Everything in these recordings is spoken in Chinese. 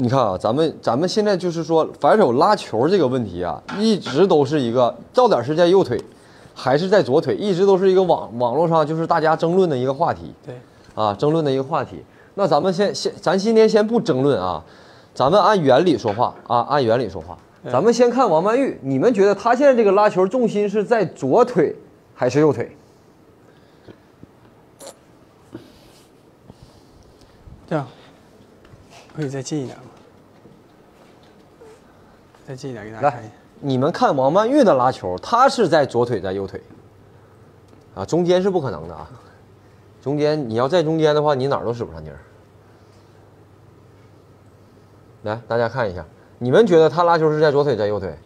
你看啊，咱们现在就是说反手拉球这个问题啊，一直都是一个到底是在右腿，还是在左腿，一直都是一个网络上就是大家争论的一个话题。 对， 啊，争论的一个话题。那咱们咱今天先不争论啊，咱们按原理说话啊，按原理说话。咱们先看王曼玉，你们觉得他现在这个拉球重心是在左腿还是右腿？ 这样可以再近一点吗？再近一点给大家看一下。 你们看王曼玉的拉球，她是在左腿在右腿？啊，中间是不可能的啊。中间你要在中间的话，你哪儿都使不上劲儿。来，大家看一下，你们觉得他拉球是在左腿在右腿？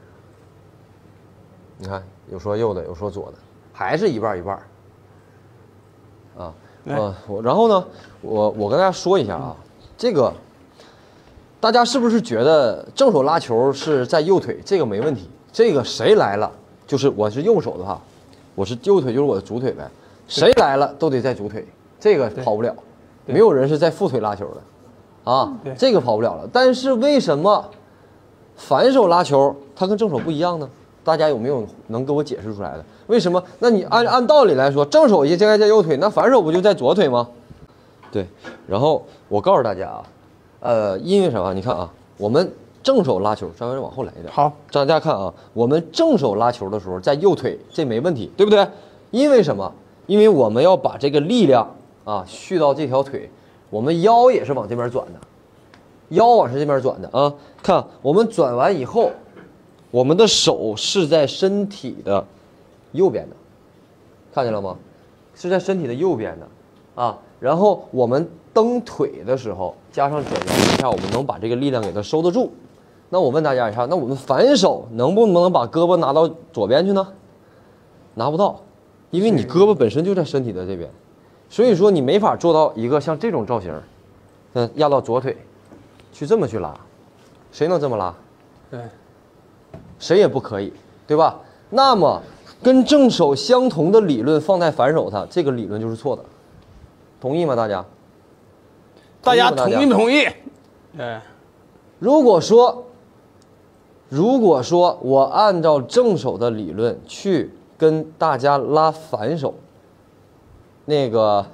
你看，有说右的，有说左的，还是一半一半。啊，然后呢，我跟大家说一下啊，这个大家是不是觉得正手拉球是在右腿？这个没问题，这个谁来了，就是我是右手的话，我是右腿就是我的主腿呗。谁来了都得在主腿，这个跑不了，没有人是在副腿拉球的，啊，这个跑不了了。但是为什么反手拉球它跟正手不一样呢？大家有没有能给我解释出来的？为什么？那你按道理来说，正手应该在右腿，那反手不就在左腿吗？对，然后我告诉大家啊，因为什么？你看啊，我们正手拉球，稍微往后来一点。 好， 大家看啊，我们正手拉球的时候在右腿，这没问题，对不对？因为什么？因为我们要把这个力量啊蓄到这条腿，我们腰也是往这边转的，腰往这边转的啊。看，我们转完以后，我们的手是在身体的右边的，看见了吗？是在身体的右边的啊。然后我们蹬腿的时候，加上转腰一下，我们能把这个力量给它收得住。那我问大家一下，那我们反手能不能把胳膊拿到左边去呢？拿不到。因为你胳膊本身就在身体的这边，所以说你没法做到一个像这种造型，压到左腿，去这么去拉，谁能这么拉？ 对， 谁也不可以，对吧？那么跟正手相同的理论放在反手上，这个理论就是错的，同意吗？大家？ 大家同意不同意？对。 如果说我按照正手的理论去跟大家拉反手，那个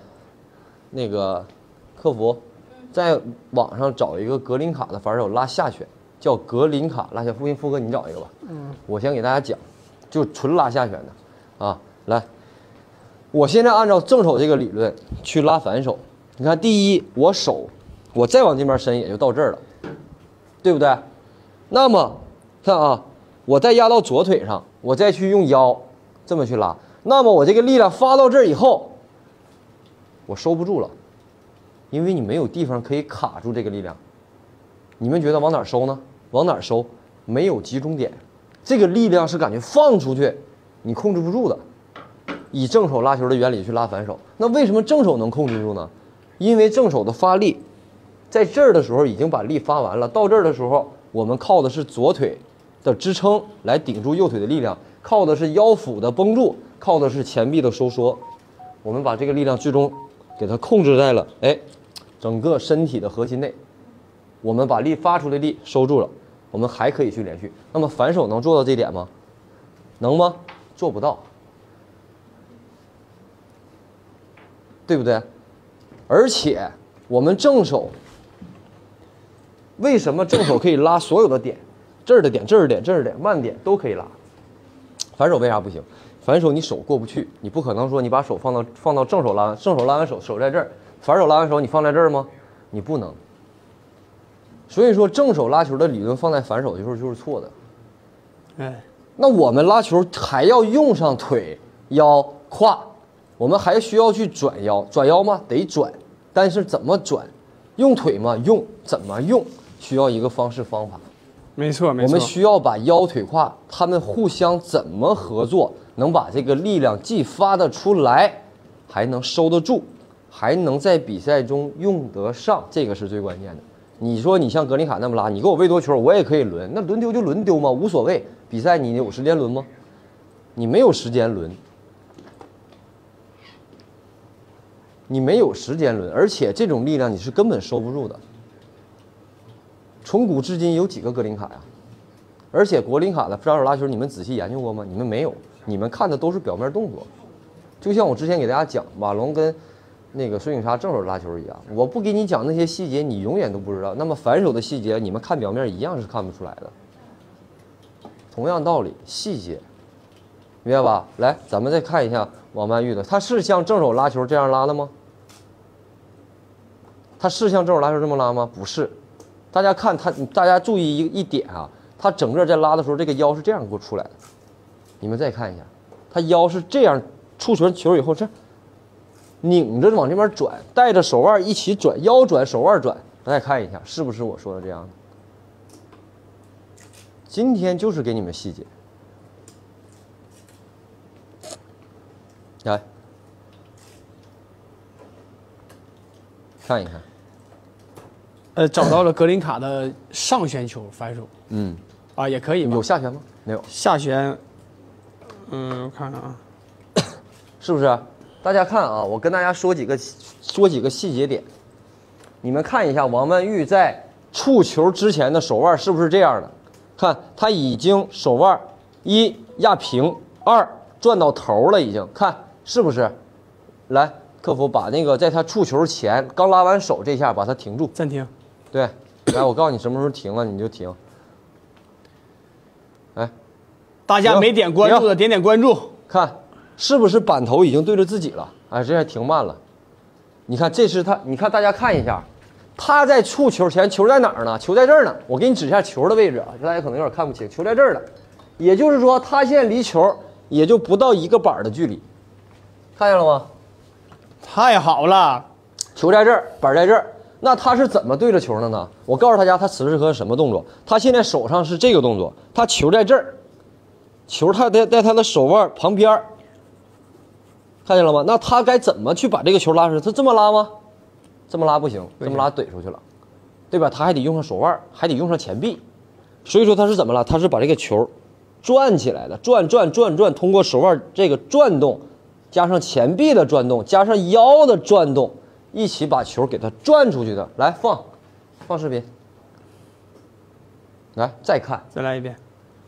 客服在网上找一个格林卡的反手拉下旋，叫格林卡拉下。富哥你找一个吧。我先给大家讲，就纯拉下旋的啊。来，我现在按照正手这个理论去拉反手，你看，第一，我再往这边伸也就到这儿了，对不对？那么看啊，我再压到左腿上，我再去用腰这么去拉，那么我这个力量发到这儿以后，我收不住了，因为你没有地方可以卡住这个力量。你们觉得往哪儿收呢？往哪儿收？没有集中点，这个力量是感觉放出去，你控制不住的。以正手拉球的原理去拉反手，那为什么正手能控制住呢？因为正手的发力，在这儿的时候已经把力发完了，到这儿的时候，我们靠的是左腿的支撑来顶住右腿的力量。靠的是腰腹的绷住，靠的是前臂的收缩，我们把这个力量最终给它控制在了整个身体的核心内，我们把力发出的力收住了，我们还可以去连续。那么反手能做到这点吗？能吗？做不到，对不对？而且我们正手为什么正手可以拉所有的点？这儿的点、这儿的点、这儿的点、慢点都可以拉。反手为啥不行？反手你手过不去，你不可能说你把手放到正手拉完，正手拉完手在这儿，反手拉完手你放在这儿吗？你不能。所以说正手拉球的理论放在反手的时候就是错的。那我们拉球还要用上腿、腰、胯，我们还需要去转腰，转腰吗？得转，但是怎么转？用腿吗？用，怎么用？需要一个方式方法。 没错，没错。 我们需要把腰腿胯他们互相怎么合作，能把这个力量既发得出来，还能收得住，还能在比赛中用得上，这个是最关键的。你说你像格林卡那么拉，你给我喂多球，我也可以轮，那轮丢就轮丢嘛，无所谓。比赛你有时间轮吗？你没有时间轮，你没有时间轮，而且这种力量你是根本收不住的。 从古至今有几个格林卡呀？而且格林卡的反手拉球，你们仔细研究过吗？你们没有，你们看的都是表面动作。就像我之前给大家讲马龙跟那个孙颖莎正手拉球一样，我不给你讲那些细节，你永远都不知道。那么反手的细节，你们看表面一样是看不出来的。同样道理，细节，明白吧？来，咱们再看一下王曼玉的，他是像正手拉球这样拉的吗？他是像正手拉球这么拉吗？不是。大家看他，大家注意一点啊，他整个在拉的时候，这个腰是这样给我出来的。你们再看一下，他腰是这样触球球以后是拧着往这边转，带着手腕一起转，腰转手腕转。大家看一下，是不是我说的这样的？今天就是给你们细节。来，看一看。 找到了格林卡的上旋球反手，也可以吧？ 有下旋吗？没有。 下旋，我看看啊， 是不是？大家看啊，我跟大家说几个细节点，你们看一下王曼玉在触球之前的手腕是不是这样的？看，他已经手腕一压平，二转到头了，已经看是不是？来，客服把那个在他触球前刚拉完手这下把它停住， 暂停。 对，来，我告诉你什么时候停了，你就停。哎， 大家没点关注的点点关注， 看是不是板头已经对着自己了？哎，这还停慢了。你看，这是他，你看大家看一下，他在触球前，球在哪儿呢？球在这儿呢。我给你指一下球的位置啊，大家可能有点看不清，球在这儿了。也就是说，他现在离球也就不到一个板的距离，看见了吗？ 太好了， 球在这儿，板在这儿。那他是怎么对着球的呢？我告诉大家，他此时此刻什么动作？他现在手上是这个动作，他球在这儿，球他在他的手腕旁边，看见了吗？那他该怎么去把这个球拉出去？他这么拉吗？这么拉不行，这么拉怼出去了，对吧？他还得用上手腕，还得用上前臂，所以说他是怎么了？他是把这个球转起来的，转，通过手腕这个转动，加上前臂的转动，加上腰的转动。一起把球给它转出去的，来放视频，来再看， 再来一遍。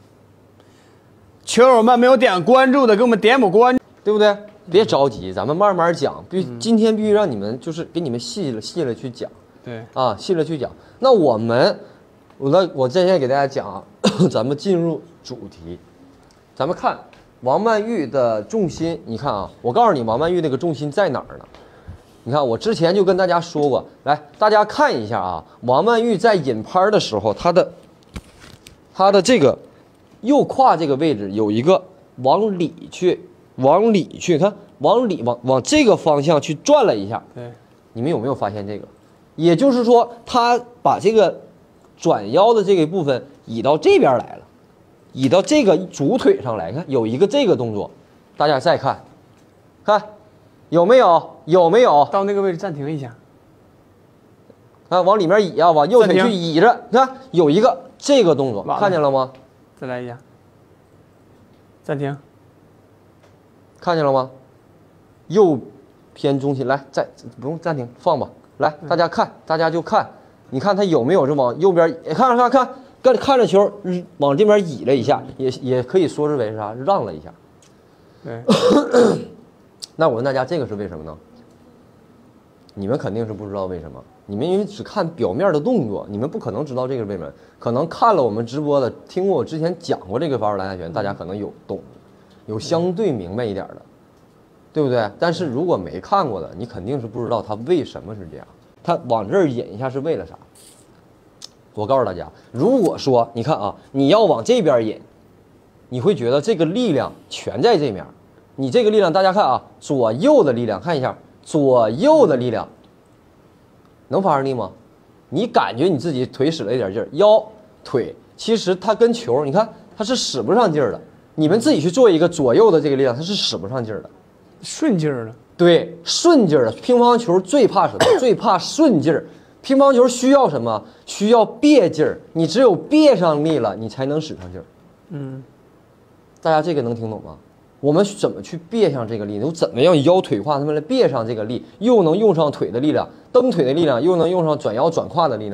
球友们没有点关注的，给我们点关注， 对不对？别着急，咱们慢慢讲。今天必须让你们就是给你们细了去讲。 对啊，细了去讲。那我现在给大家讲啊，咱们进入主题，咱们看王曼玉的重心。你看啊，我告诉你，王曼玉那个重心在哪儿呢？你看，我之前就跟大家说过，来，大家看一下啊，王曼玉在引拍的时候，她的这个右胯这个位置有一个往里去，看，往这个方向去转了一下。 对， 你们有没有发现这个？也就是说，他把这个转腰的这个部分移到这边来了，移到这个主腿上来，看有一个这个动作，大家再看，看。有没有？ 到那个位置暂停一下， 看往里面移啊，往右腿去移着，看有一个这个动作，看见了吗？ 再来一下，暂停， 看见了吗？右偏中心，来再不用暂停，放吧。来，大家看，大家就看，你看他有没有是往右边？看着球往这边移了一下，也可以说是为啥让了一下。 对。 那我问大家，这个是为什么呢？你们肯定是不知道为什么，你们因为只看表面的动作，你们不可能知道这个为什么。可能看了我们直播的，听过我之前讲过这个反手拉下旋，大家可能有懂，有相对明白一点的，对不对？但是如果没看过的，你肯定是不知道他为什么是这样。他往这儿引一下是为了啥？我告诉大家，如果说你看啊，你要往这边引，你会觉得这个力量全在这面。你这个力量，大家看啊，左右的力量，看一下左右的力量，能发生力吗？你感觉你自己腿使了一点劲儿，腰腿其实它跟球，你看它是使不上劲儿的。你们自己去做一个左右的这个力量，它是使不上劲儿的， 顺劲儿的。 对，顺劲儿的。乒乓球最怕什么？最怕顺劲儿。乒乓球需要什么？需要别劲儿。你只有别上力了，你才能使上劲儿。大家这个能听懂吗？我们怎么去别上这个力呢？又怎么样腰腿胯他们来别上这个力，又能用上腿的力量，蹬腿的力量，又能用上转腰转胯的力量呢？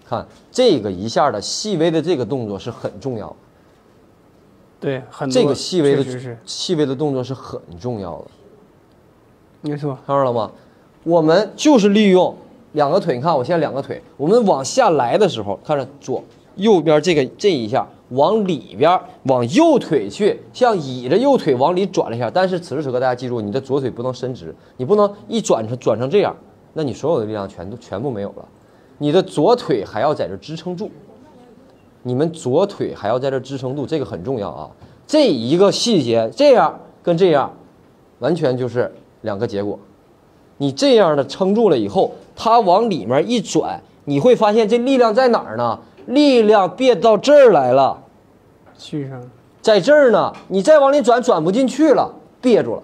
看这个一下的细微的这个动作是很重要的。 对，很多这个细微的动作是很重要的。 没错， 看到了吗？我们就是利用两个腿，你看我现在两个腿，我们往下来的时候，看着右边这一下往里边往右腿去，像倚着右腿往里转了一下。但是此时此刻大家记住，你的左腿不能伸直，你不能一转成这样，那你所有的力量全部没有了。你的左腿还要在这支撑住，你们左腿还要在这支撑住，这个很重要啊。这一个细节，这样跟这样，完全就是两个结果。你这样的撑住了以后，它往里面一转，你会发现这力量在哪儿呢？力量别到这儿来了， 续上， 在这儿呢。你再往里转不进去了，憋住了，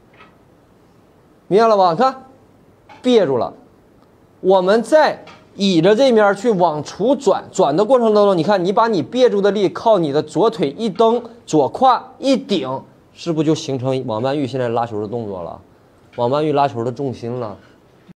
明白了吧？看，憋住了。我们再倚着这面去往出转的过程当中，你看你把你憋住的力靠你的左腿一蹬，左胯一顶，是不是就形成王曼玉现在拉球的动作了？王曼玉拉球的重心了。